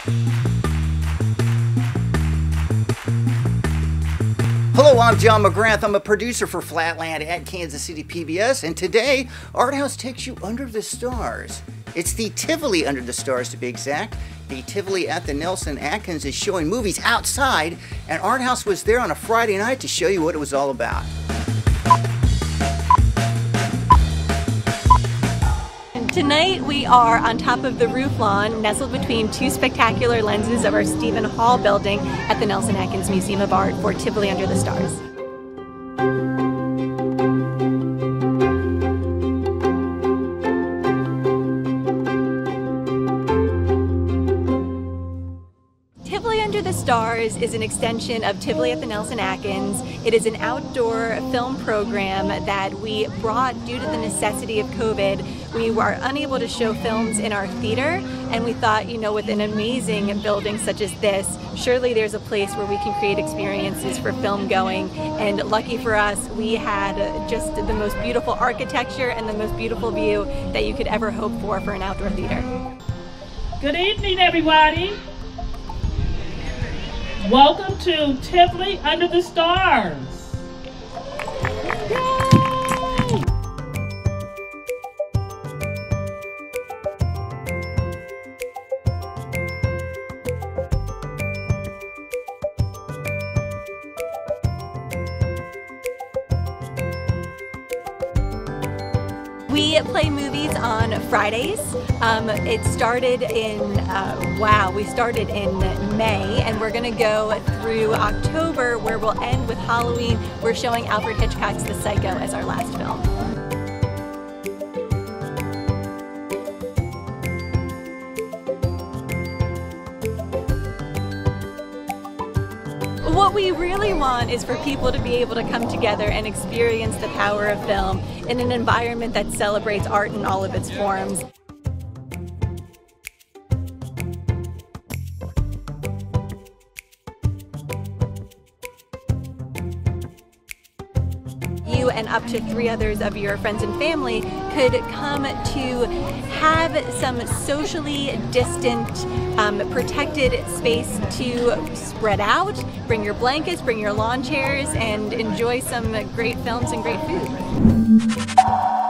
Hello, I'm John McGrath. I'm a producer for Flatland at Kansas City PBS, and today, Art House takes you under the stars. It's the Tivoli Under the Stars, to be exact. The Tivoli at the Nelson-Atkins is showing movies outside, and Art House was there on a Friday night to show you what it was all about. Tonight we are on top of the roof lawn, nestled between two spectacular lenses of our Stephen Hall building at the Nelson-Atkins Museum of Art for Tivoli Under the Stars. Tivoli Under the Stars is an extension of Tivoli at the Nelson-Atkins. It is an outdoor film program that we brought due to the necessity of COVID. We were unable to show films in our theater, and we thought, you know, with an amazing building such as this, surely there's a place where we can create experiences for film going. And lucky for us, we had just the most beautiful architecture and the most beautiful view that you could ever hope for an outdoor theater. Good evening, everybody. Welcome to Tivoli Under the Stars. We play movies on Fridays. It started in, we started in May, and we're gonna go through October, where we'll end with Halloween. We're showing Alfred Hitchcock's The Psycho as our last film. What we really want is for people to be able to come together and experience the power of film in an environment that celebrates art in all of its forms. You and up to 3 others of your friends and family could come to have some socially distant, protected space to spread out, bring your blankets, bring your lawn chairs, and enjoy some great films and great food.